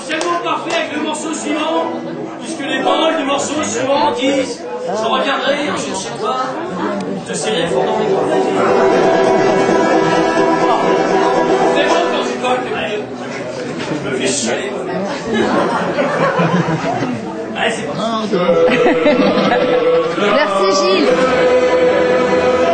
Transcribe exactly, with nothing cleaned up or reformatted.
tellement parfait avec le morceau suivant, puisque les paroles du morceau suivant disent « Je reviendrai un jour chez toi, te serrer fort dans mes bras. » C'est bon quand tu colles, mais je me fais chialer moi-même. Allez, c'est bon. Merci Gilles.